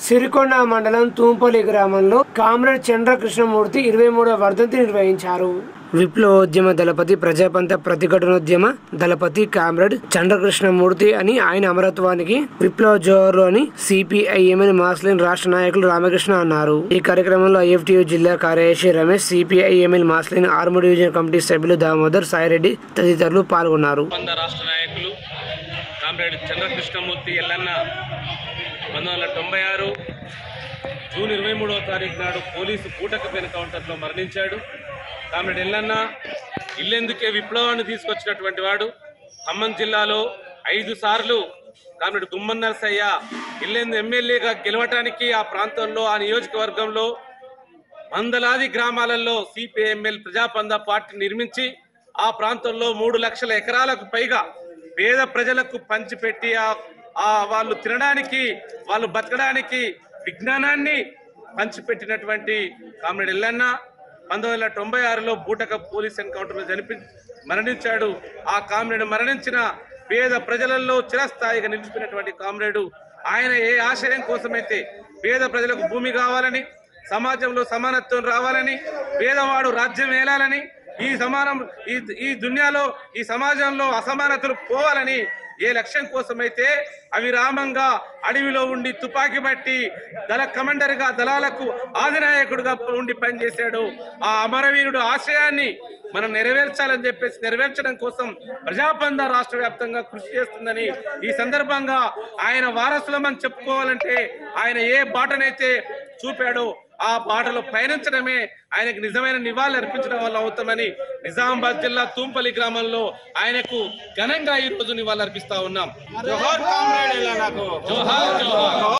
సిరికొండ మండలం తూంపల్లి గ్రామంలో కామ్రేడ్ చంద్రకృష్ణమూర్తి 23వ వర్ధంతి నిర్వహించారు. విప్లవోద్యమ దళపతి, ప్రజాపంత ప్రతిఘటనోద్యమ దళపతి కామ్రేడ్ చంద్రకృష్ణమూర్తి అని, ఆయన అమరత్వానికి విప్లవ జోహార్లు అని సిపిఐఎంఎల్ మాస్లైన్ రాష్ట్ర నాయకులు రామకృష్ణ అన్నారు. ఈ కార్యక్రమంలో ఐఎఫ్టియు జిల్లా కార్యదర్శి Ramesh, CPIML mass line Armoor division committee సభ్యులు దామోదర్, సాయిరెడ్డి తదితరులు పాల్గొన్నారు. రాష్ట్ర నాయకులు కామ్రేడ్ చంద్రకృష్ణమూర్తి ఎల్లన్న 1996 జూన్ 23వ తారీఖు నాడు పోలీసు పూటకపు ఎన్కౌంటర్లో మరణించాడు. కామ్రేడ్ ఎల్లన్న ఇల్లెందుకే విప్లవాన్ని తీసుకొచ్చినటువంటి వాడు. ఖమ్మం జిల్లాలో 5 సార్లు కామ్రేడ్ గుమ్మన్ నరసయ్య ఇల్లెందు ఎమ్మెల్యేగా గెలవటానికి ఆ ప్రాంతంలో, ఆ నియోజకవర్గంలో వందలాది గ్రామాలలో సిపిఐఎంఎల్ ప్రజాపంద పార్టీ నిర్మించి ఆ ప్రాంతంలో 3 లక్షల ఎకరాలకు పైగా పేద ప్రజలకు పంచిపెట్టి వాళ్ళు తినడానికి, వాళ్ళు బతకడానికి విజ్ఞానాన్ని పంచిపెట్టినటువంటి కామ్రేడ్ ఎల్లన్న 1996లో బూటక పోలీస్ ఎన్కౌంటర్లో మరణించాడు. ఆ కామ్రేడ్ మరణించిన పేద ప్రజలలో చిరస్థాయిగా నిలిచిపోయినటువంటి కామ్రేడు. ఆయన ఏ ఆశయం కోసమైతే పేద ప్రజలకు భూమి కావాలని, సమాజంలో సమానత్వం రావాలని, పేదవాడు రాజ్యం ఏలాలని, ఈ దునియాలో, ఈ సమాజంలో అసమానతలు పోవాలని ఏ లక్ష్యం కోసమైతే అవిరామంగా అడవిలో ఉండి తుపాకీ బట్టి దళ కమాండర్ గా, దళాలకు ఆదినాయకుడుగా ఉండి పనిచేశాడు. ఆ అమరవీరుడు ఆశయాన్ని మనం నెరవేర్చాలని చెప్పేసి నెరవేర్చడం కోసం ప్రజాపంద రాష్ట్ర వ్యాప్తంగా కృషి చేస్తుందని ఈ సందర్భంగా ఆయన వారసులమని చెప్పుకోవాలంటే ఆయన ఏ బాటనైతే చూపాడో ఆ బాటలో పయనించడమే ఆయనకు నిజమైన నివాళులు అర్పించడం వల్ల అవుతామని నిజామాబాద్ జిల్లా తూంపల్లి గ్రామంలో ఆయనకు ఘనంగా ఈ రోజు నివాళులు అర్పిస్తా ఉన్నాం. జోహార్ కామ్రేడ్ ఎల్లన్నకు. జోహార్ జోహార్.